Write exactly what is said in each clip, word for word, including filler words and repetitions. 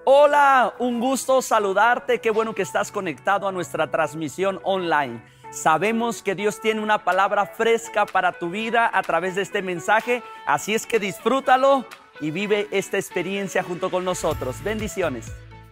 Hola, un gusto saludarte. Qué bueno que estás conectado a nuestra transmisión online. Sabemos que Dios tiene una palabra fresca para tu vida a través de este mensaje, así es que disfrútalo y vive esta experiencia junto con nosotros. Bendiciones.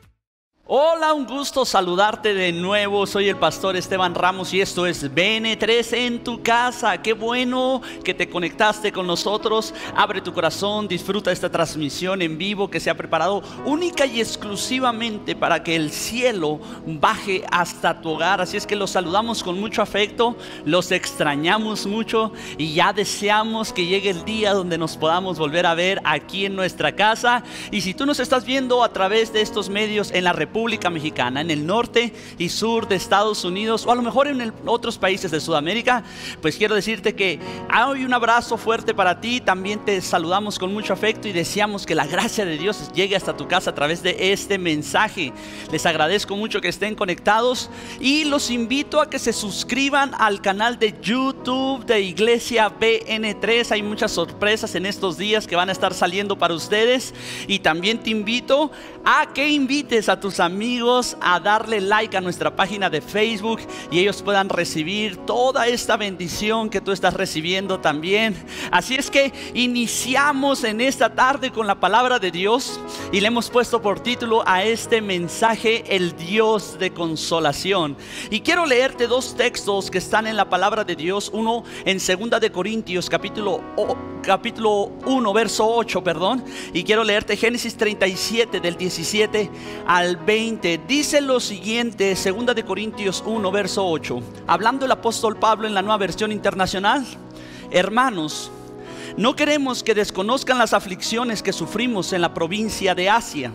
Hola, un gusto saludarte de nuevo. Soy el pastor Esteban Ramos y esto es B N tres en tu casa. Qué bueno que te conectaste con nosotros. Abre tu corazón, disfruta esta transmisión en vivo que se ha preparado única y exclusivamente para que el cielo baje hasta tu hogar. Así es que los saludamos con mucho afecto, los extrañamos mucho y ya deseamos que llegue el día donde nos podamos volver a ver aquí en nuestra casa. Y si tú nos estás viendo a través de estos medios en la República República Mexicana, en el norte y sur de Estados Unidos, o a lo mejor en el, otros países de Sudamérica, pues quiero decirte que hay un abrazo fuerte para ti. También te saludamos con mucho afecto y deseamos que la gracia de Dios llegue hasta tu casa a través de este mensaje. Les agradezco mucho que estén conectados y los invito a que se suscriban al canal de YouTube de Iglesia B N tres. Hay muchas sorpresas en estos días que van a estar saliendo para ustedes, y también te invito a que invites a tus amigos a darle like a nuestra página de Facebook y ellos puedan recibir toda esta bendición que tú estás recibiendo también. Así es que iniciamos en esta tarde con la palabra de Dios y le hemos puesto por título a este mensaje: el Dios de consolación. Y quiero leerte dos textos que están en la palabra de Dios. Uno en segunda de Corintios capítulo, oh, capítulo uno verso ocho, perdón, y quiero leerte Génesis treinta y siete del diecisiete al veinte. Dice lo siguiente, segunda de Corintios uno verso ocho, hablando el apóstol Pablo en la Nueva Versión Internacional: hermanos, no queremos que desconozcan las aflicciones que sufrimos en la provincia de Asia.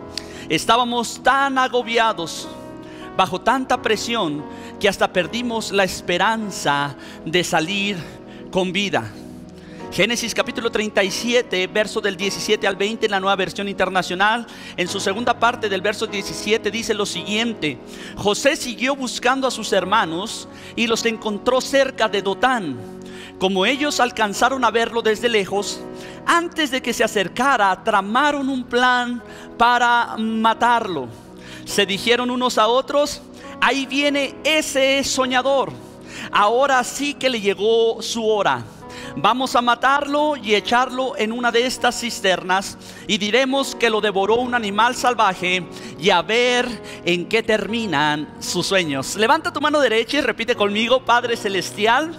Estábamos tan agobiados, bajo tanta presión, que hasta perdimos la esperanza de salir con vida. Génesis capítulo treinta y siete, verso del diecisiete al veinte en la Nueva Versión Internacional. En su segunda parte del verso diecisiete dice lo siguiente: José siguió buscando a sus hermanos y los encontró cerca de Dotán. Como ellos alcanzaron a verlo desde lejos, antes de que se acercara, tramaron un plan para matarlo. Se dijeron unos a otros: ahí viene ese soñador, ahora sí que le llegó su hora. Vamos a matarlo y echarlo en una de estas cisternas, y diremos que lo devoró un animal salvaje, y a ver en qué terminan sus sueños. Levanta tu mano derecha y repite conmigo: Padre Celestial,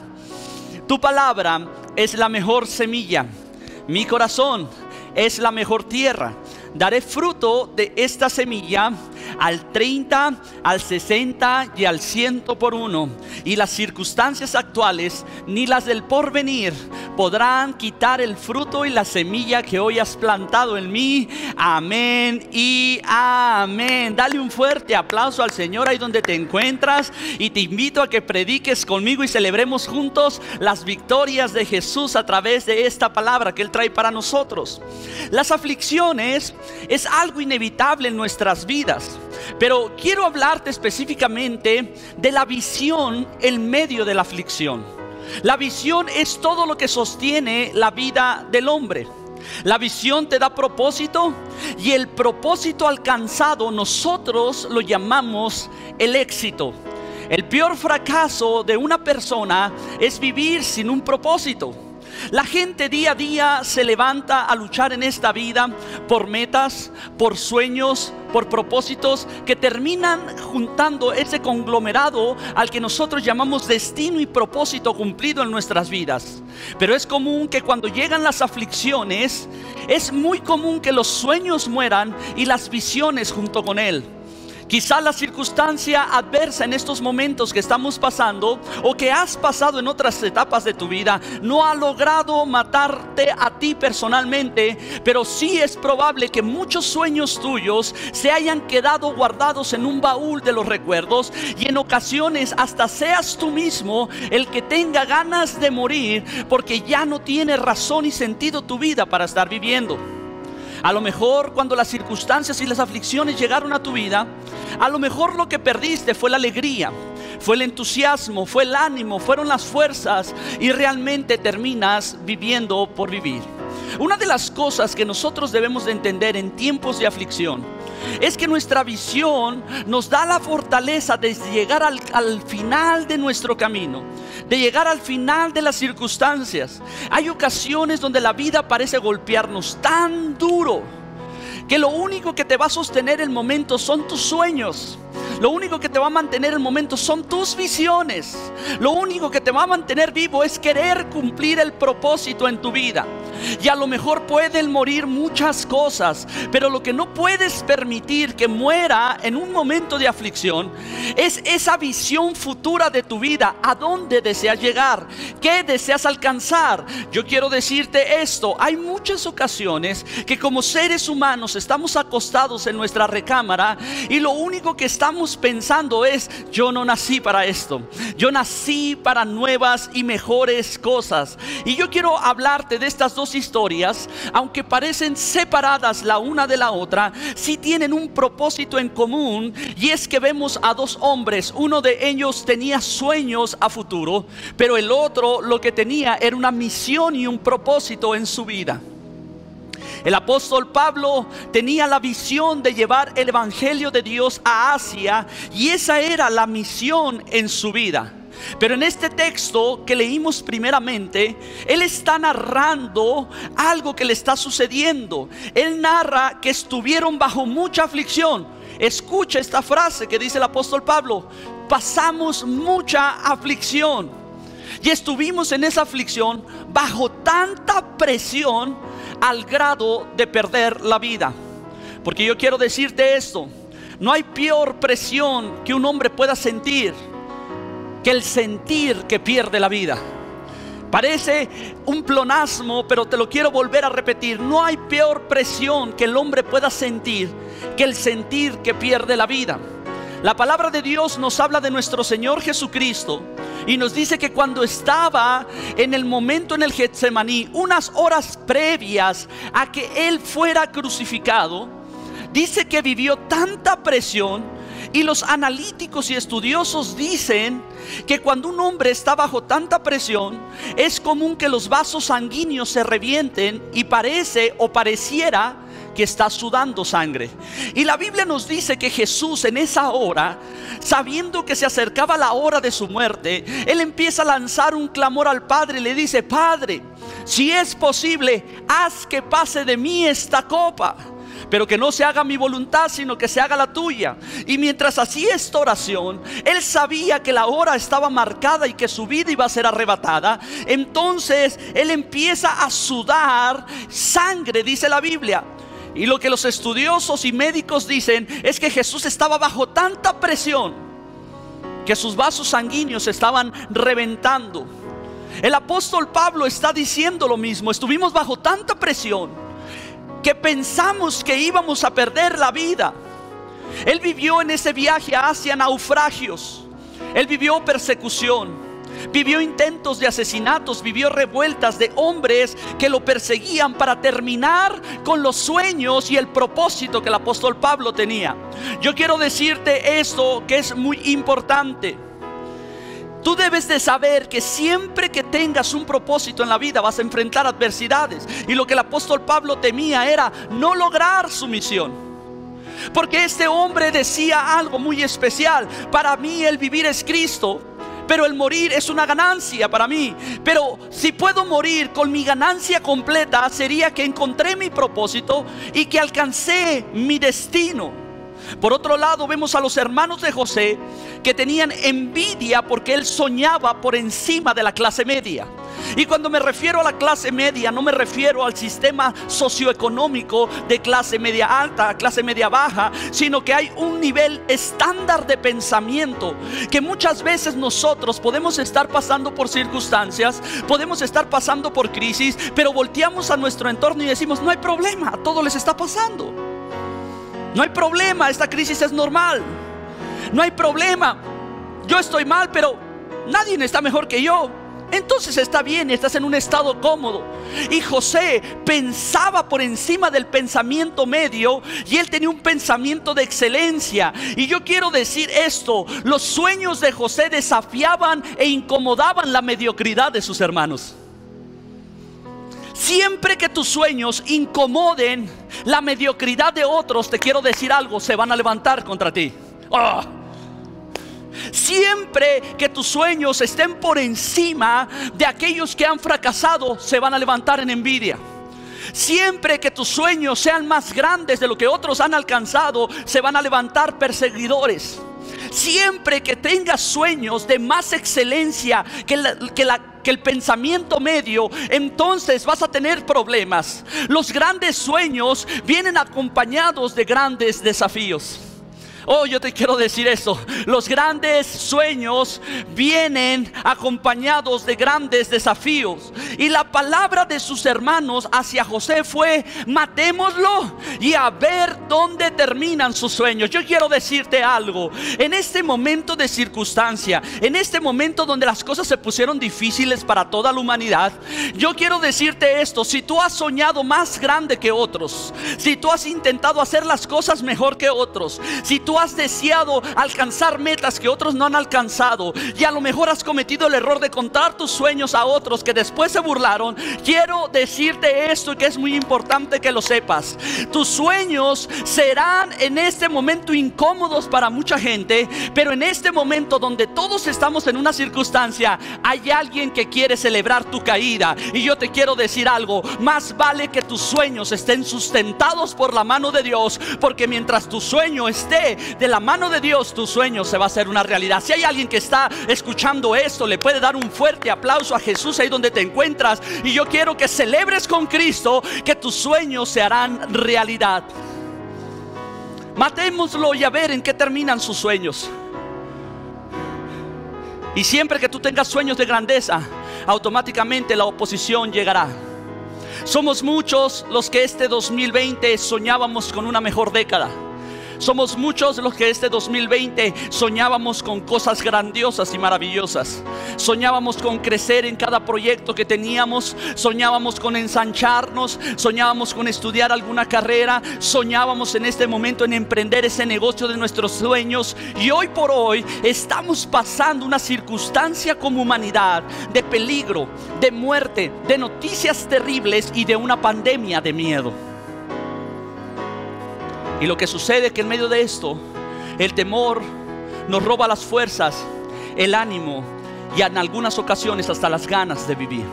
tu palabra es la mejor semilla, mi corazón es la mejor tierra. Daré fruto de esta semilla al treinta, al sesenta y al ciento por uno. Y las circunstancias actuales ni las del porvenir podrán quitar el fruto y la semilla que hoy has plantado en mí. Amén y amén. Dale un fuerte aplauso al Señor ahí donde te encuentras, y te invito a que prediques conmigo y celebremos juntos las victorias de Jesús a través de esta palabra que Él trae para nosotros. Las aflicciones es algo inevitable en nuestras vidas, pero quiero hablarte específicamente de la visión en medio de la aflicción. La visión es todo lo que sostiene la vida del hombre. La visión te da propósito, y el propósito alcanzado nosotros lo llamamos el éxito. El peor fracaso de una persona es vivir sin un propósito. La gente día a día se levanta a luchar en esta vida por metas, por sueños, por propósitos que terminan juntando ese conglomerado al que nosotros llamamos destino y propósito cumplido en nuestras vidas. Pero es común que cuando llegan las aflicciones, es muy común que los sueños mueran y las visiones junto con él. Quizás la circunstancia adversa en estos momentos que estamos pasando, o que has pasado en otras etapas de tu vida, no ha logrado matarte a ti personalmente, pero sí es probable que muchos sueños tuyos se hayan quedado guardados en un baúl de los recuerdos, y en ocasiones hasta seas tú mismo el que tenga ganas de morir, porque ya no tiene razón y sentido tu vida para estar viviendo. A lo mejor cuando las circunstancias y las aflicciones llegaron a tu vida, a lo mejor lo que perdiste fue la alegría, fue el entusiasmo, fue el ánimo, fueron las fuerzas, y realmente terminas viviendo por vivir. Una de las cosas que nosotros debemos de entender en tiempos de aflicción es que nuestra visión nos da la fortaleza de llegar al, al final de nuestro camino, de llegar al final de las circunstancias. Hay ocasiones donde la vida parece golpearnos tan duro que lo único que te va a sostener el momento son tus sueños. Lo único que te va a mantener el momento son tus visiones. Lo único que te va a mantener vivo es querer cumplir el propósito en tu vida. Y a lo mejor pueden morir muchas cosas, pero lo que no puedes permitir que muera en un momento de aflicción es esa visión futura de tu vida. ¿A dónde deseas llegar? ¿Qué deseas alcanzar? Yo quiero decirte esto: hay muchas ocasiones que como seres humanos estamos acostados en nuestra recámara y lo único que estamos pensando es: yo no nací para esto, yo nací para nuevas y mejores cosas. Y yo quiero hablarte de estas dos historias. Aunque parecen separadas la una de la otra, sí tienen un propósito en común, y es que vemos a dos hombres. Uno de ellos tenía sueños a futuro, pero el otro lo que tenía era una misión y un propósito en su vida. El apóstol Pablo tenía la visión de llevar el evangelio de Dios a Asia, y esa era la misión en su vida. Pero en este texto que leímos primeramente, él está narrando algo que le está sucediendo. Él narra que estuvieron bajo mucha aflicción. Escucha esta frase que dice el apóstol Pablo: pasamos mucha aflicción. Y estuvimos en esa aflicción bajo tanta presión al grado de perder la vida. Porque yo quiero decirte esto: no hay peor presión que un hombre pueda sentir que el sentir que pierde la vida. Parece un pleonasmo, pero te lo quiero volver a repetir: no hay peor presión que el hombre pueda sentir que el sentir que pierde la vida. La palabra de Dios nos habla de nuestro Señor Jesucristo y nos dice que cuando estaba en el momento en el Getsemaní, unas horas previas a que Él fuera crucificado, dice que vivió tanta presión. Y los analíticos y estudiosos dicen que cuando un hombre está bajo tanta presión, es común que los vasos sanguíneos se revienten y parece o pareciera que está sudando sangre. Y la Biblia nos dice que Jesús en esa hora, sabiendo que se acercaba la hora de su muerte, Él empieza a lanzar un clamor al Padre y le dice: Padre, si es posible, haz que pase de mí esta copa, pero que no se haga mi voluntad, sino que se haga la tuya. Y mientras hacía esta oración, él sabía que la hora estaba marcada y que su vida iba a ser arrebatada. Entonces él empieza a sudar sangre, dice la Biblia. Y lo que los estudiosos y médicos dicen es que Jesús estaba bajo tanta presión que sus vasos sanguíneos estaban reventando. El apóstol Pablo está diciendo lo mismo: estuvimos bajo tanta presión que pensamos que íbamos a perder la vida. Él vivió en ese viaje a Asia naufragios, él vivió persecución, vivió intentos de asesinatos, vivió revueltas de hombres que lo perseguían para terminar con los sueños y el propósito que el apóstol Pablo tenía. Yo quiero decirte esto que es muy importante. Tú debes de saber que siempre que tengas un propósito en la vida vas a enfrentar adversidades. Y lo que el apóstol Pablo temía era no lograr su misión. Porque este hombre decía algo muy especial: para mí el vivir es Cristo, pero el morir es una ganancia para mí. Pero si puedo morir con mi ganancia completa, sería que encontré mi propósito y que alcancé mi destino. Por otro lado, vemos a los hermanos de José que tenían envidia porque él soñaba por encima de la clase media. Y cuando me refiero a la clase media, no me refiero al sistema socioeconómico de clase media alta, clase media baja, sino que hay un nivel estándar de pensamiento que muchas veces nosotros podemos estar pasando por circunstancias, podemos estar pasando por crisis, pero volteamos a nuestro entorno y decimos: no hay problema, a todos les está pasando. No hay problema, esta crisis es normal. No hay problema, yo estoy mal, pero nadie está mejor que yo. Entonces está bien, estás en un estado cómodo. Y José pensaba por encima del pensamiento medio, y él tenía un pensamiento de excelencia. Y yo quiero decir esto: los sueños de José desafiaban e incomodaban la mediocridad de sus hermanos. Siempre que tus sueños incomoden la mediocridad de otros, te quiero decir algo, se van a levantar contra ti. ¡Oh! Siempre que tus sueños estén por encima de aquellos que han fracasado, se van a levantar en envidia. Siempre que tus sueños sean más grandes de lo que otros han alcanzado, se van a levantar perseguidores. Siempre que tengas sueños de más excelencia que, la, que, la, que el pensamiento medio, entonces vas a tener problemas. Los grandes sueños vienen acompañados de grandes desafíos. Oh, yo te quiero decir eso. Los grandes sueños vienen acompañados de grandes desafíos. Y la palabra de sus hermanos hacia José fue: matémoslo y a ver dónde terminan sus sueños. Yo quiero decirte algo. En este momento de circunstancia, en este momento donde las cosas se pusieron difíciles para toda la humanidad, yo quiero decirte esto: si tú has soñado más grande que otros, si tú has intentado hacer las cosas mejor que otros, si tú has deseado alcanzar metas que otros no han alcanzado, y a lo mejor has cometido el error de contar tus sueños a otros que después se burlaron, quiero decirte esto, que es muy importante que lo sepas. Tus sueños serán en este momento incómodos para mucha gente, pero en este momento donde todos estamos en una circunstancia, hay alguien que quiere celebrar tu caída. Y yo te quiero decir algo: más vale que tus sueños estén sustentados por la mano de Dios, porque mientras tu sueño esté de la mano de Dios, tu sueño se va a hacer una realidad. Si hay alguien que está escuchando esto, le puede dar un fuerte aplauso a Jesús ahí donde te encuentras. Y yo quiero que celebres con Cristo que tus sueños se harán realidad. Matémoslo y a ver en qué terminan sus sueños. Y siempre que tú tengas sueños de grandeza, automáticamente la oposición llegará. Somos muchos los que este dos mil veinte soñábamos con una mejor década. Somos muchos los que este dos mil veinte soñábamos con cosas grandiosas y maravillosas. Soñábamos con crecer en cada proyecto que teníamos. Soñábamos con ensancharnos. Soñábamos con estudiar alguna carrera. Soñábamos en este momento en emprender ese negocio de nuestros sueños. Y hoy por hoy estamos pasando una circunstancia como humanidad de peligro, de muerte, de noticias terribles y de una pandemia de miedo. Y lo que sucede es que en medio de esto, el temor nos roba las fuerzas, el ánimo y en algunas ocasiones hasta las ganas de vivir.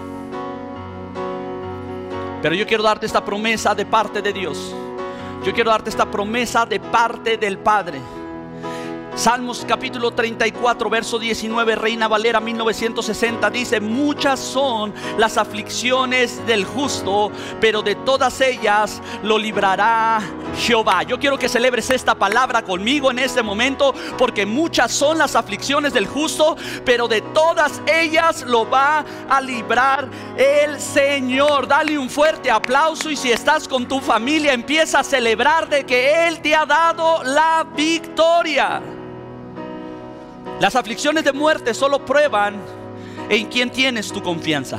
Pero yo quiero darte esta promesa de parte de Dios. Yo quiero darte esta promesa de parte del Padre. Salmos capítulo treinta y cuatro, verso diecinueve, Reina Valera mil novecientos sesenta, dice: muchas son las aflicciones del justo, pero de todas ellas lo librará Jehová. Yo quiero que celebres esta palabra conmigo en este momento, porque muchas son las aflicciones del justo, pero de todas ellas lo va a librar el Señor. Dale un fuerte aplauso, y si estás con tu familia, empieza a celebrar de que Él te ha dado la victoria. Las aflicciones de muerte solo prueban en quién tienes tu confianza.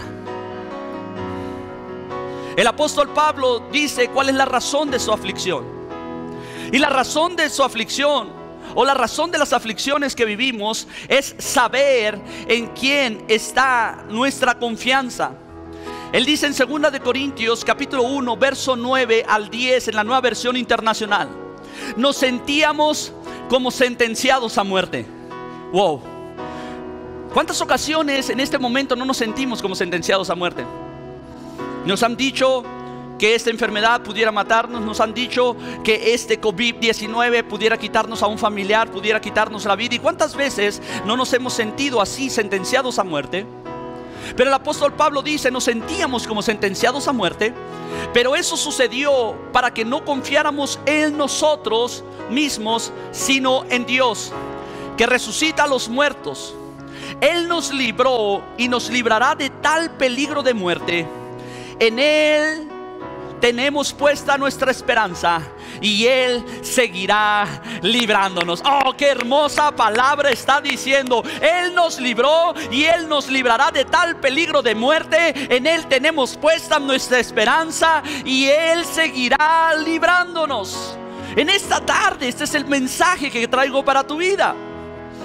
El apóstol Pablo dice cuál es la razón de su aflicción. Y la razón de su aflicción, o la razón de las aflicciones que vivimos, es saber en quién está nuestra confianza. Él dice en segunda de Corintios capítulo uno, verso nueve al diez, en la Nueva Versión Internacional: nos sentíamos como sentenciados a muerte. Wow. ¿Cuántas ocasiones en este momento no nos sentimos como sentenciados a muerte? Nos han dicho que esta enfermedad pudiera matarnos. Nos han dicho que este COVID diecinueve pudiera quitarnos a un familiar, pudiera quitarnos la vida. ¿Y cuántas veces no nos hemos sentido así, sentenciados a muerte? Pero el apóstol Pablo dice: nos sentíamos como sentenciados a muerte, pero eso sucedió para que no confiáramos en nosotros mismos, sino en Dios, que resucita a los muertos. Él nos libró y nos librará de tal peligro de muerte. En Él tenemos puesta nuestra esperanza, y Él seguirá librándonos. Oh, qué hermosa palabra está diciendo. Él nos libró y Él nos librará de tal peligro de muerte. En Él tenemos puesta nuestra esperanza, y Él seguirá librándonos. En esta tarde, este es el mensaje que traigo para tu vida.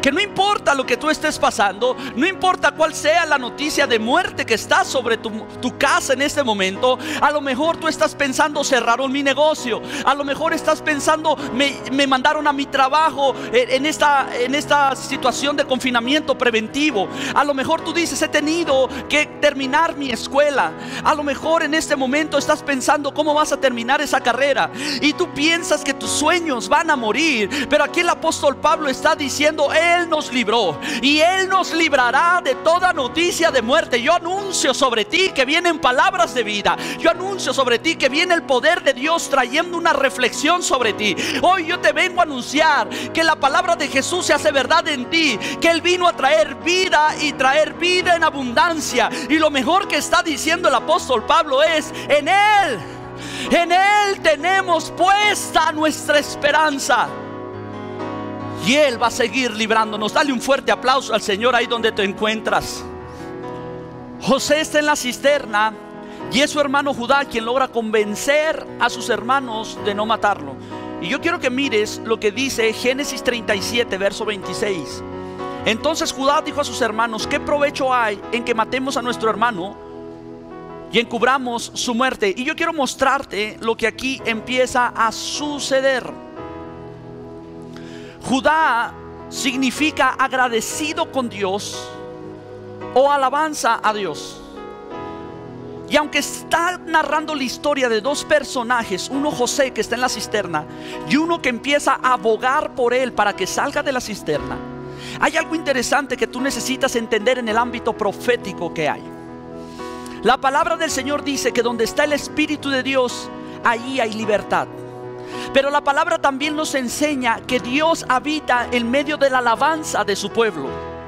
Que no importa lo que tú estés pasando, no importa cuál sea la noticia de muerte que está sobre tu, tu casa en este momento. A lo mejor tú estás pensando, cerraron mi negocio. A lo mejor estás pensando, me, me mandaron a mi trabajo en esta, en esta situación de confinamiento preventivo. A lo mejor tú dices, he tenido que terminar mi escuela. A lo mejor en este momento estás pensando cómo vas a terminar esa carrera, y tú piensas que tus sueños van a morir. Pero aquí el apóstol Pablo está diciendo, Él nos libró y Él nos librará de toda noticia de muerte. Yo anuncio sobre ti que vienen palabras de vida. Yo anuncio sobre ti que viene el poder de Dios trayendo una reflexión sobre ti. Hoy yo te vengo a anunciar que la palabra de Jesús se hace verdad en ti, que Él vino a traer vida y traer vida en abundancia. Y lo mejor que está diciendo el apóstol Pablo es, en Él, en Él tenemos puesta nuestra esperanza. Y Él va a seguir librándonos. Dale un fuerte aplauso al Señor ahí donde te encuentras. José está en la cisterna y es su hermano Judá quien logra convencer a sus hermanos de no matarlo. Y yo quiero que mires lo que dice Génesis treinta y siete, verso veintiséis. Entonces Judá dijo a sus hermanos, ¿qué provecho hay en que matemos a nuestro hermano y encubramos su muerte? Y yo quiero mostrarte lo que aquí empieza a suceder. Judá significa agradecido con Dios o alabanza a Dios. Y aunque está narrando la historia de dos personajes, uno José que está en la cisterna y uno que empieza a abogar por él para que salga de la cisterna, hay algo interesante que tú necesitas entender en el ámbito profético que hay. La palabra del Señor dice que donde está el Espíritu de Dios, ahí hay libertad. Pero la palabra también nos enseña que Dios habita en medio de la alabanza de su pueblo.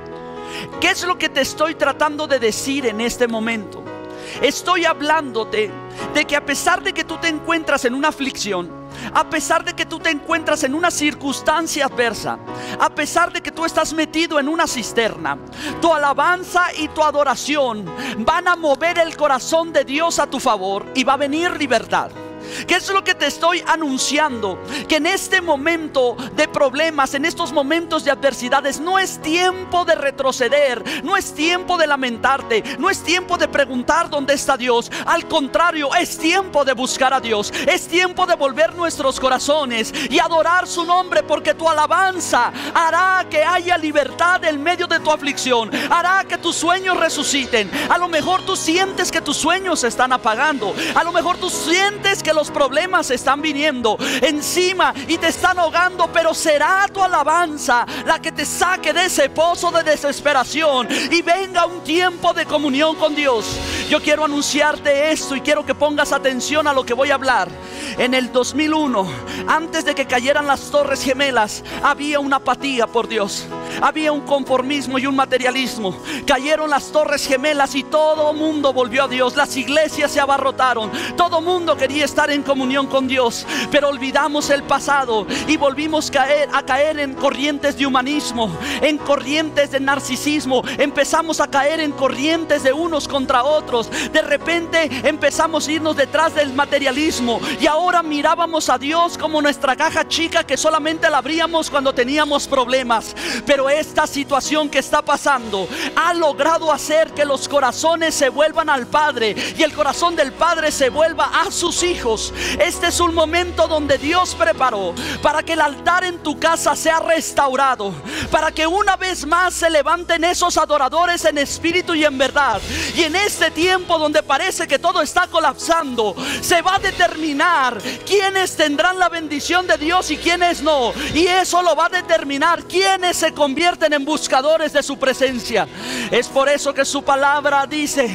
¿Qué es lo que te estoy tratando de decir en este momento? Estoy hablándote de que a pesar de que tú te encuentras en una aflicción, a pesar de que tú te encuentras en una circunstancia adversa, a pesar de que tú estás metido en una cisterna, tu alabanza y tu adoración van a mover el corazón de Dios a tu favor y va a venir libertad. ¿Qué es lo que te estoy anunciando? Que en este momento de problemas, en estos momentos de adversidades, no es tiempo de retroceder, no es tiempo de lamentarte, no es tiempo de preguntar dónde está Dios. Al contrario, es tiempo de buscar a Dios. Es tiempo de volver nuestros corazones y adorar su nombre, porque tu alabanza hará que haya libertad en medio de tu aflicción, hará que tus sueños resuciten. A lo mejor tú sientes que tus sueños se están apagando, a lo mejor tú sientes que los problemas están viniendo encima y te están ahogando, pero será tu alabanza la que te saque de ese pozo de desesperación y venga un tiempo de comunión con Dios. Yo quiero anunciarte esto y quiero que pongas atención a lo que voy a hablar. En el dos mil uno, antes de que cayeran las Torres Gemelas, había una apatía por Dios, había un conformismo y un materialismo. Cayeron las Torres Gemelas y todo mundo volvió a Dios. Las iglesias se abarrotaron, todo mundo quería estar en comunión con Dios, pero olvidamos el pasado y volvimos caer, a caer en corrientes de humanismo, en corrientes de narcisismo. Empezamos a caer en corrientes de unos contra otros. De repente empezamos a irnos detrás del materialismo y ahora mirábamos a Dios como nuestra caja chica que solamente la abríamos cuando teníamos problemas. Pero esta situación que está pasando ha logrado hacer que los corazones se vuelvan al Padre y el corazón del Padre se vuelva a sus hijos. Este es un momento donde Dios preparó para que el altar en tu casa sea restaurado, para que una vez más se levanten esos adoradores en espíritu y en verdad. Y en este tiempo donde parece que todo está colapsando, se va a determinar quiénes tendrán la bendición de Dios y quiénes no. Y eso lo va a determinar quiénes se convierten en buscadores de su presencia. Es por eso que su palabra dice: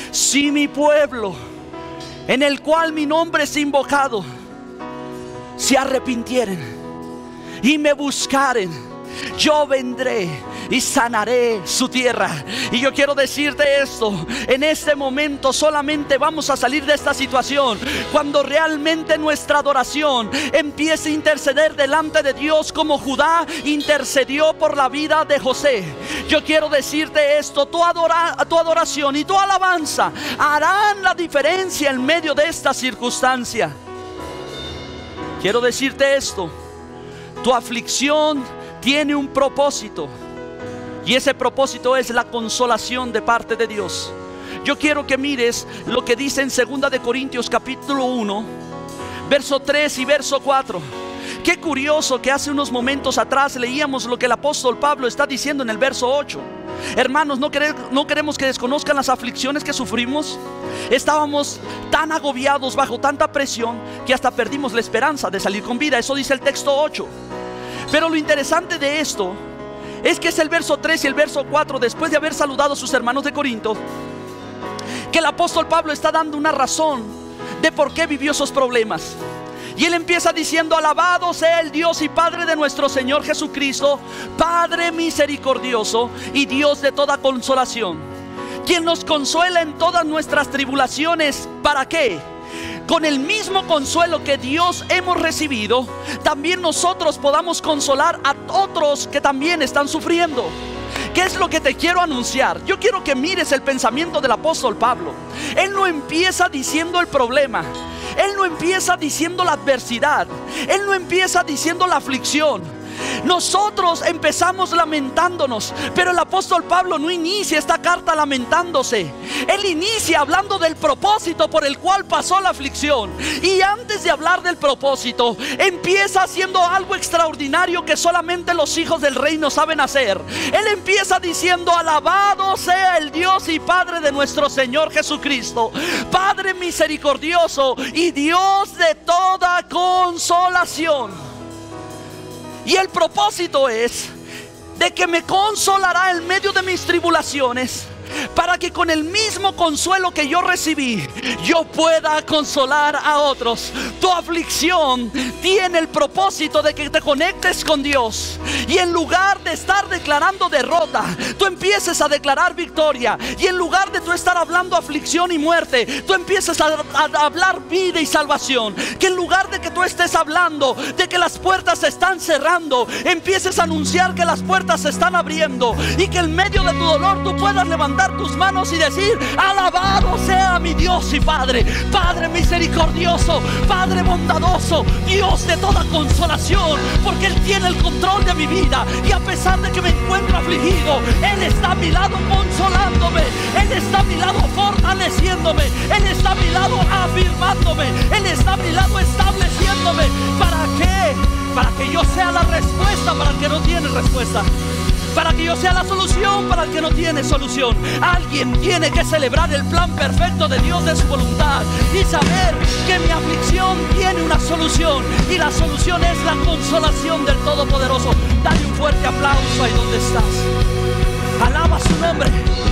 si mi pueblo, en el cual mi nombre es invocado, se arrepintieren y me buscaren, yo vendré y sanaré su tierra. Y yo quiero decirte esto: en este momento solamente vamos a salir de esta situación cuando realmente nuestra adoración empiece a interceder delante de Dios, como Judá intercedió por la vida de José. Yo quiero decirte esto: tu, adora, tu adoración y tu alabanza harán la diferencia en medio de esta circunstancia. Quiero decirte esto: tu aflicción tiene un propósito. Y ese propósito es la consolación de parte de Dios. Yo quiero que mires lo que dice en segunda de Corintios capítulo uno, verso tres y verso cuatro. Qué curioso que hace unos momentos atrás leíamos lo que el apóstol Pablo está diciendo en el verso ocho. Hermanos, ¿no queremos, no queremos que desconozcan las aflicciones que sufrimos? Estábamos tan agobiados bajo tanta presión que hasta perdimos la esperanza de salir con vida. Eso dice el texto ocho. Pero lo interesante de esto es que es el verso tres y el verso cuatro, después de haber saludado a sus hermanos de Corinto, que el apóstol Pablo está dando una razón de por qué vivió esos problemas. Y él empieza diciendo: alabado sea el Dios y Padre de nuestro Señor Jesucristo, Padre misericordioso y Dios de toda consolación, quien nos consuela en todas nuestras tribulaciones. ¿Para qué? Con el mismo consuelo que Dios hemos recibido, también nosotros podamos consolar a otros que también están sufriendo. ¿Qué es lo que te quiero anunciar? Yo quiero que mires el pensamiento del apóstol Pablo. Él no empieza diciendo el problema, él no empieza diciendo la adversidad, él no empieza diciendo la aflicción. Nosotros empezamos lamentándonos, pero el apóstol Pablo no inicia esta carta lamentándose. Él inicia hablando del propósito por el cual pasó la aflicción. Y antes de hablar del propósito, empieza haciendo algo extraordinario que solamente los hijos del reino saben hacer. Él empieza diciendo: alabado sea el Dios y Padre de nuestro Señor Jesucristo, Padre misericordioso y Dios de toda consolación. Y el propósito es de que me consolará en medio de mis tribulaciones, para que con el mismo consuelo que yo recibí, yo pueda consolar a otros. Tu aflicción tiene el propósito de que te conectes con Dios, y en lugar de estar declarando derrota, tú empieces a declarar victoria. Y en lugar de tú estar hablando aflicción y muerte, tú empieces a, a, a hablar vida y salvación. Que en lugar de que tú estés hablando de que las puertas se están cerrando, empieces a anunciar que las puertas se están abriendo, y que en medio de tu dolor tú puedas levantar tus manos y decir: alabado sea mi Dios y Padre, Padre misericordioso, Padre bondadoso, Dios de toda consolación, porque Él tiene el control de mi vida. Y a pesar de que me encuentro afligido, Él está a mi lado consolándome, Él está a mi lado fortaleciéndome, Él está a mi lado afirmándome, Él está a mi lado estableciéndome. ¿Para qué? Para que yo sea la respuesta para el que no tiene respuesta, para que yo sea la solución para el que no tiene solución. Alguien tiene que celebrar el plan perfecto de Dios, de su voluntad, y saber que mi aflicción tiene una solución, y la solución es la consolación del Todopoderoso. Dale un fuerte aplauso ahí donde estás. Alaba su nombre.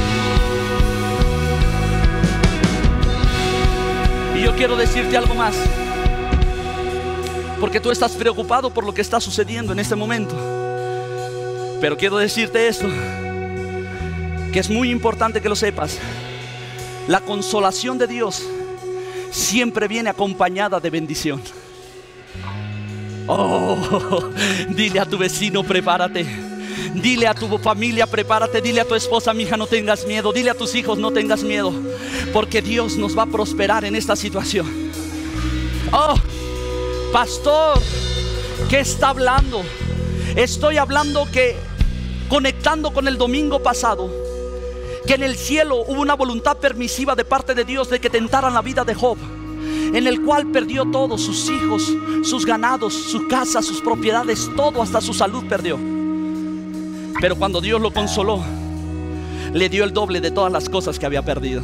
Y yo quiero decirte algo más, porque tú estás preocupado por lo que está sucediendo en este momento. Pero quiero decirte esto, que es muy importante que lo sepas. La consolación de Dios siempre viene acompañada de bendición. Oh, dile a tu vecino: prepárate. Dile a tu familia: prepárate. Dile a tu esposa: mi hija, no tengas miedo. Dile a tus hijos: no tengas miedo, porque Dios nos va a prosperar en esta situación. Oh, pastor, ¿qué está hablando? Estoy hablando que, conectando con el domingo pasado, que en el cielo hubo una voluntad permisiva de parte de Dios de que tentaran la vida de Job, en el cual perdió todo: sus hijos, sus ganados, su casa, sus propiedades, todo, hasta su salud perdió. Pero cuando Dios lo consoló, le dio el doble de todas las cosas que había perdido.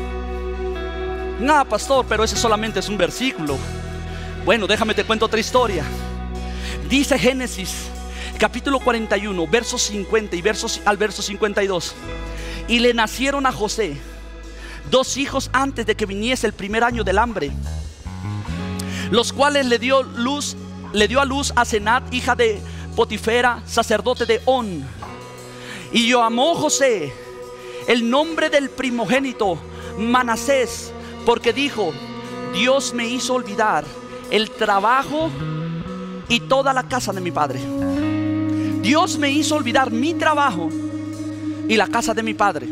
No, pastor, pero ese solamente es un versículo. Bueno, déjame te cuento otra historia. Dice Génesis capítulo cuarenta y uno, versos cincuenta y versos, al verso cincuenta y dos. Y le nacieron a José dos hijos antes de que viniese el primer año del hambre, los cuales le dio luz, le dio a luz a Senat, hija de Potifera, sacerdote de On. Y llamó José el nombre del primogénito Manasés, porque dijo: Dios me hizo olvidar el trabajo y toda la casa de mi padre. Dios me hizo olvidar mi trabajo y la casa de mi padre.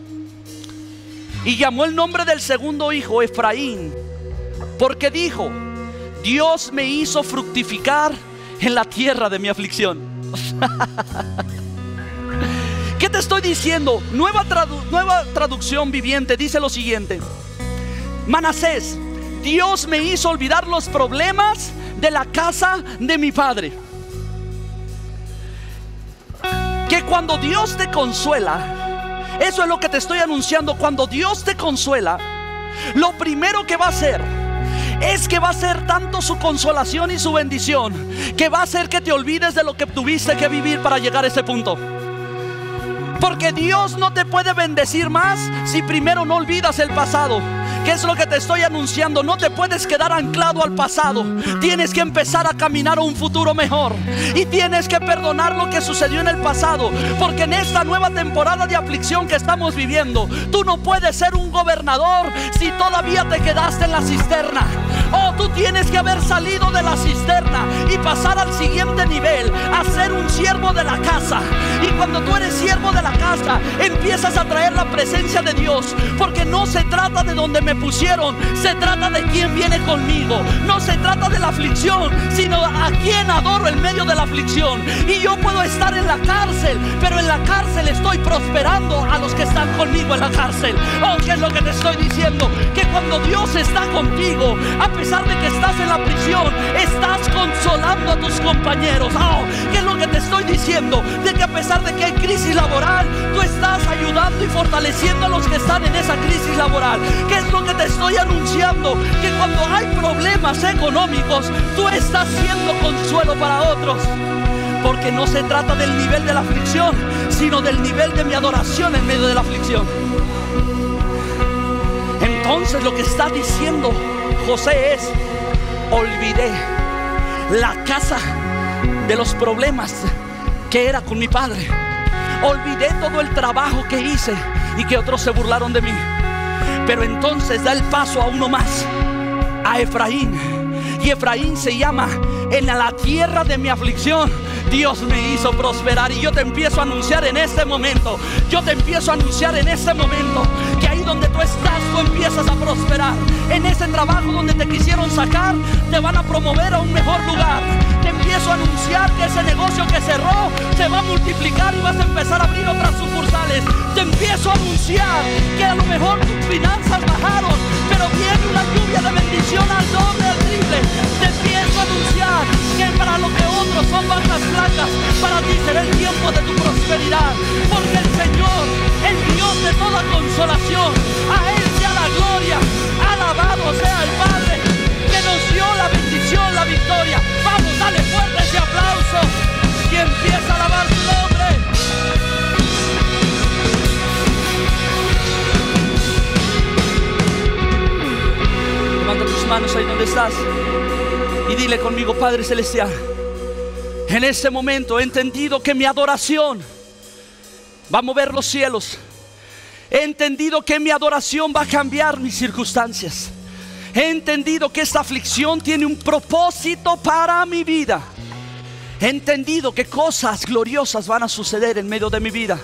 Y llamó el nombre del segundo hijo Efraín, porque dijo: Dios me hizo fructificar en la tierra de mi aflicción. ¿Qué te estoy diciendo? Nueva, tradu nueva traducción viviente dice lo siguiente: Manasés, Dios me hizo olvidar los problemas de la casa de mi padre. Que cuando Dios te consuela, eso es lo que te estoy anunciando, cuando Dios te consuela, lo primero que va a hacer es que va a ser tanto su consolación y su bendición, que va a hacer que te olvides de lo que tuviste que vivir para llegar a ese punto. Porque Dios no te puede bendecir más si primero no olvidas el pasado. ¿Qué es lo que te estoy anunciando? No te puedes quedar anclado al pasado. Tienes que empezar a caminar a un futuro mejor. Y tienes que perdonar lo que sucedió en el pasado. Porque en esta nueva temporada de aflicción que estamos viviendo, tú no puedes ser un gobernador si todavía te quedaste en la cisterna. Oh, tú tienes que haber salido de la cisterna y pasar al siguiente nivel, a ser un siervo de la casa. Y cuando tú eres siervo de la casa, empiezas a traer la presencia de Dios. Porque no se trata de donde me pusieron, se trata de quién viene conmigo. No se trata de la aflicción, sino a quién adoro en medio de la aflicción. Y yo puedo estar en la cárcel, pero en la cárcel estoy prosperando a los que están conmigo en la cárcel. Oh, ¿qué es lo que te estoy diciendo? Que cuando Dios está contigo, a pesar de que estás en la prisión, estás consolando a tus compañeros. Oh, ¿qué es lo que te estoy diciendo? De que a pesar de que hay crisis laboral, tú estás ayudando y fortaleciendo a los que están en esa crisis laboral. ¿Qué es lo que te estoy anunciando? Que cuando hay problemas económicos, tú estás siendo consuelo para otros. Porque no se trata del nivel de la aflicción, sino del nivel de mi adoración en medio de la aflicción. Entonces lo que está diciendo José es: olvidé la casa de los problemas que era con mi padre. Olvidé todo el trabajo que hice y que otros se burlaron de mí. Pero entonces da el paso a uno más, a Efraín. Y Efraín se llama: en la tierra de mi aflicción Dios me hizo prosperar. Y yo te empiezo a anunciar en este momento, yo te empiezo a anunciar en este momento, que ahí donde tú estás, tú empiezas a prosperar. En ese trabajo donde te quisieron sacar, te van a promover a un mejor lugar. Te empiezo a anunciar que ese negocio que cerró se va a multiplicar y vas a empezar a abrir otras sucursales. Te empiezo a anunciar que a lo mejor tus finanzas bajaron, pero viene una lluvia de bendición al doble, al triple. Te empiezo a anunciar que para lo que otros son vacas flacas, para ti será el tiempo de tu prosperidad. Porque el Señor, el Dios de toda consolación, a Él sea la gloria. Alabado sea el Padre que nos dio la bendición, la victoria. Vamos, dale fuerte ese aplauso y empieza a alabar su nombre. Levanta tus manos ahí donde estás y dile conmigo: Padre Celestial, en este momento he entendido que mi adoración va a mover los cielos. He entendido que mi adoración va a cambiar mis circunstancias. He entendido que esta aflicción tiene un propósito para mi vida. He entendido que cosas gloriosas van a suceder en medio de mi vida.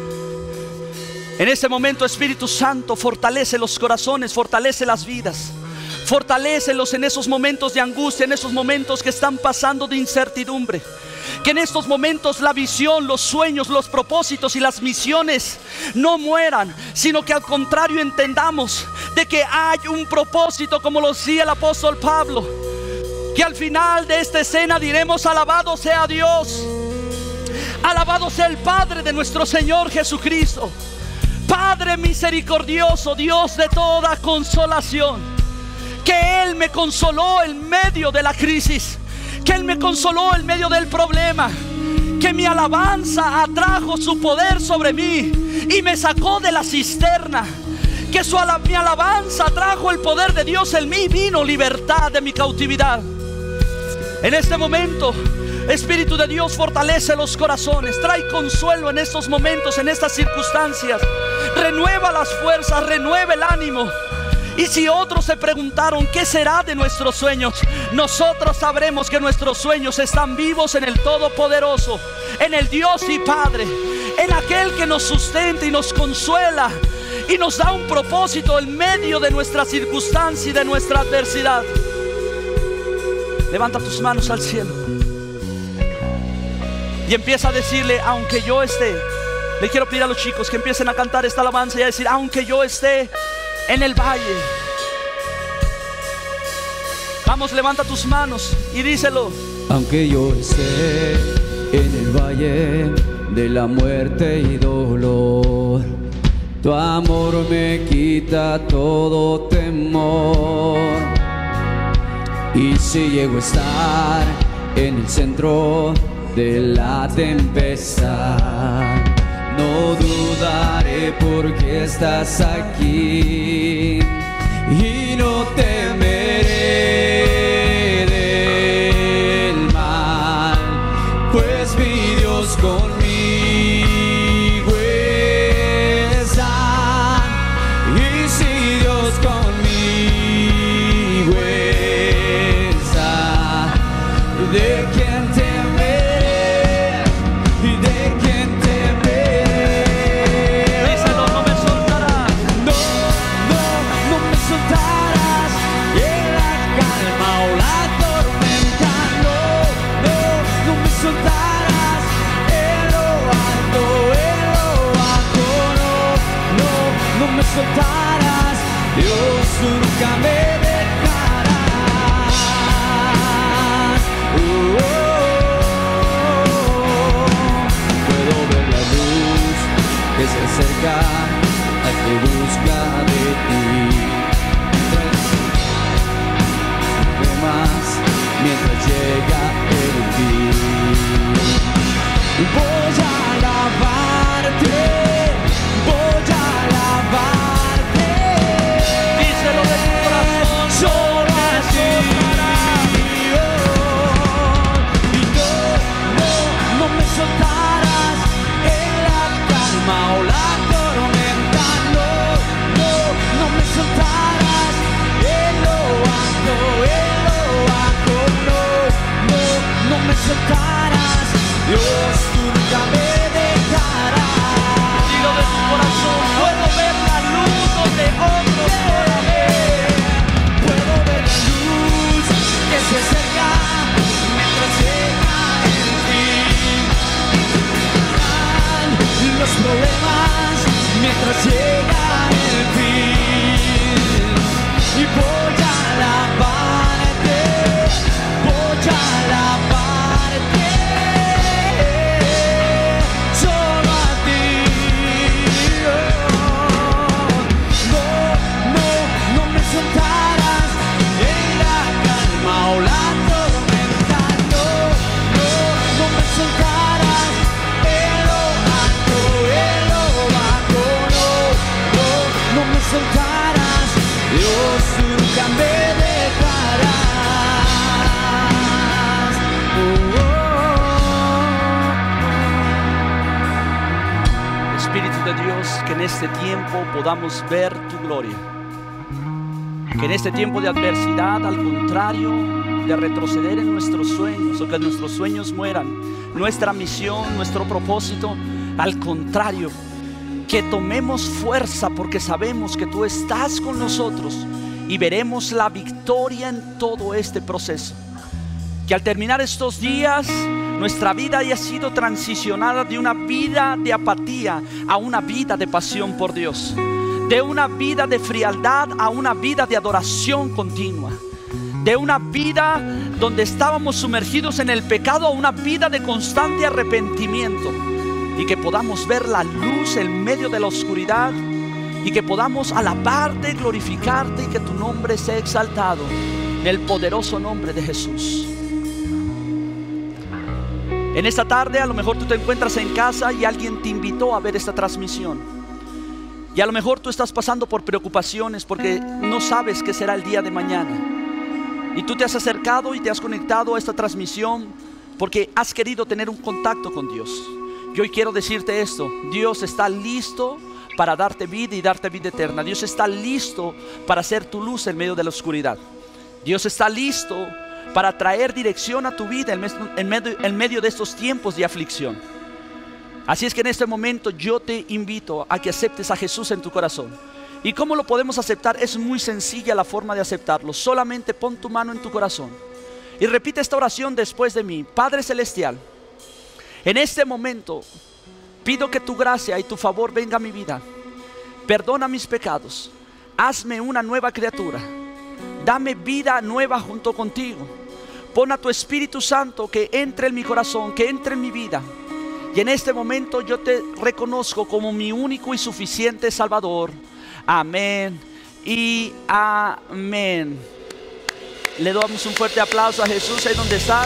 En este momento, Espíritu Santo, fortalece los corazones, fortalece las vidas. Fortalécelos en esos momentos de angustia, en esos momentos que están pasando de incertidumbre. Que en estos momentos la visión, los sueños, los propósitos y las misiones no mueran, sino que al contrario entendamos de que hay un propósito, como lo decía el apóstol Pablo. Que al final de esta escena diremos: alabado sea Dios, alabado sea el Padre de nuestro Señor Jesucristo, Padre misericordioso, Dios de toda consolación. Que Él me consoló en medio de la crisis, que Él me consoló en medio del problema, que mi alabanza atrajo su poder sobre mí y me sacó de la cisterna, que su ala mi alabanza atrajo el poder de Dios en mí, vino libertad de mi cautividad. En este momento, Espíritu de Dios, fortalece los corazones, trae consuelo en estos momentos, en estas circunstancias. Renueva las fuerzas, renueva el ánimo. Y si otros se preguntaron qué será de nuestros sueños, nosotros sabremos que nuestros sueños están vivos en el Todopoderoso, en el Dios y Padre, en aquel que nos sustenta y nos consuela y nos da un propósito en medio de nuestra circunstancia y de nuestra adversidad. Levanta tus manos al cielo y empieza a decirle: aunque yo esté Le quiero pedir a los chicos que empiecen a cantar esta alabanza y a decir: aunque yo esté en el valle. Vamos, levanta tus manos y díselo. Aunque yo esté en el valle de la muerte y dolor, tu amor me quita todo temor. Y si llego a estar en el centro de la tempestad, no dudaré porque estás aquí y no temeré del mal, pues mi Dios conmigo está. Y si Dios conmigo está, ¿de quién temeré? Soltarás, Dios nunca me dejarás. Oh, oh, oh. Puedo ver la luz que se acerca al que busca de ti. Más mientras llega el fin. Voy a alabarte, voy a alabarte. Díselo de tu corazón, solo a ti. Y no, no, no me soltarás en la calma o la tormenta. No, no, no me soltarás en lo alto, en lo bajo. No, no, no me soltarás. Dios nunca me dejarás. Dilo de tu corazón. Puedo ver la luz donde otros no la ven. Puedo ver la luz que se acerca mientras llega el fin. Los problemas mientras llega el fin. Y voy a alabarte, voy a alabarte. Solo a ti. No, no, no me soltarás en la calma o la tormenta. No, no, no me soltarás en lo alto, en lo bajo. No, no, no me soltarás. Dios nunca me dejarás. Oh, oh, oh. Espíritu de Dios, que en este tiempo podamos ver tu gloria. Que en este tiempo de adversidad, al contrario de retroceder en nuestros sueños o que nuestros sueños mueran, nuestra misión, nuestro propósito, al contrario, que tomemos fuerza porque sabemos que tú estás con nosotros y veremos la victoria en todo este proceso. Que al terminar estos días nuestra vida haya sido transicionada de una vida de apatía a una vida de pasión por Dios, de una vida de frialdad a una vida de adoración continua, de una vida donde estábamos sumergidos en el pecado a una vida de constante arrepentimiento, y que podamos ver la luz en medio de la oscuridad y que podamos alabarte, glorificarte y que tu nombre sea exaltado en el poderoso nombre de Jesús. En esta tarde a lo mejor tú te encuentras en casa y alguien te invitó a ver esta transmisión, y a lo mejor tú estás pasando por preocupaciones porque no sabes qué será el día de mañana, y tú te has acercado y te has conectado a esta transmisión porque has querido tener un contacto con Dios. Yo hoy quiero decirte esto: Dios está listo para darte vida y darte vida eterna. Dios está listo para ser tu luz en medio de la oscuridad. Dios está listo para traer dirección a tu vida en medio, en medio de estos tiempos de aflicción. Así es que en este momento yo te invito a que aceptes a Jesús en tu corazón. ¿Y cómo lo podemos aceptar? Es muy sencilla la forma de aceptarlo. Solamente pon tu mano en tu corazón y repite esta oración después de mí. Padre Celestial, en este momento Pido que tu gracia y tu favor venga a mi vida. Perdona mis pecados. Hazme una nueva criatura. Dame vida nueva junto contigo. Pon a tu Espíritu Santo que entre en mi corazón, que entre en mi vida. Y en este momento yo te reconozco como mi único y suficiente Salvador. Amén y amén. Le damos un fuerte aplauso a Jesús ahí donde estás.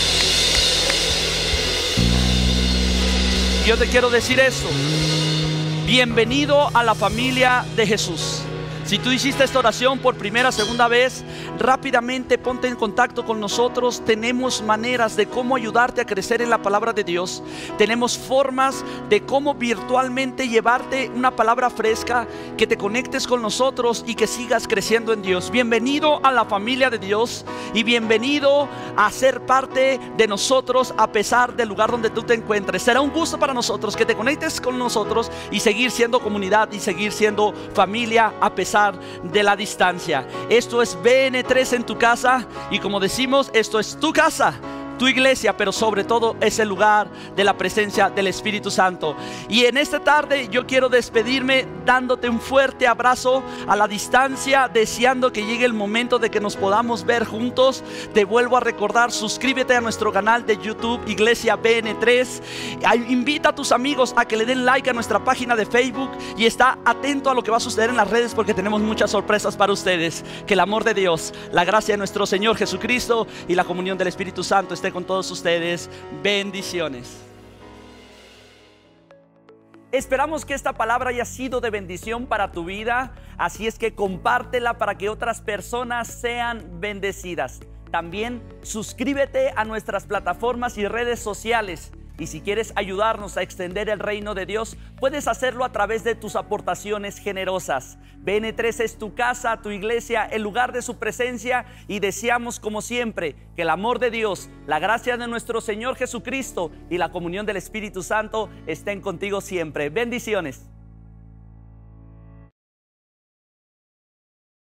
Yo te quiero decir esto: bienvenido a la familia de Jesús. Si tú hiciste esta oración por primera, segunda vez, rápidamente ponte en contacto con nosotros. Tenemos maneras de cómo ayudarte a crecer en la palabra de Dios. Tenemos formas de cómo virtualmente llevarte una palabra fresca, que te conectes con nosotros y que sigas creciendo en Dios. Bienvenido a la familia de Dios y bienvenido a ser parte de nosotros a pesar del lugar donde tú te encuentres. Será un gusto para nosotros que te conectes con nosotros y seguir siendo comunidad y seguir siendo familia a pesar de la distancia. Esto es B N tres en tu casa, y como decimos, esto es tu casa, tu iglesia, pero sobre todo es el lugar de la presencia del Espíritu Santo. Y en esta tarde yo quiero despedirme dándote un fuerte abrazo a la distancia, deseando que llegue el momento de que nos podamos ver juntos. Te vuelvo a recordar, suscríbete a nuestro canal de YouTube Iglesia B N tres. Invita a tus amigos a que le den like a nuestra página de Facebook y está atento a lo que va a suceder en las redes, porque tenemos muchas sorpresas para ustedes. Que el amor de Dios, la gracia de nuestro Señor Jesucristo y la comunión del Espíritu Santo esté con todos ustedes. Bendiciones. Esperamos que esta palabra haya sido de bendición para tu vida, así es que compártela para que otras personas sean bendecidas. También suscríbete a nuestras plataformas y redes sociales. Y si quieres ayudarnos a extender el reino de Dios, puedes hacerlo a través de tus aportaciones generosas. B N tres es tu casa, tu iglesia, el lugar de su presencia, y deseamos, como siempre, que el amor de Dios, la gracia de nuestro Señor Jesucristo y la comunión del Espíritu Santo estén contigo siempre. Bendiciones.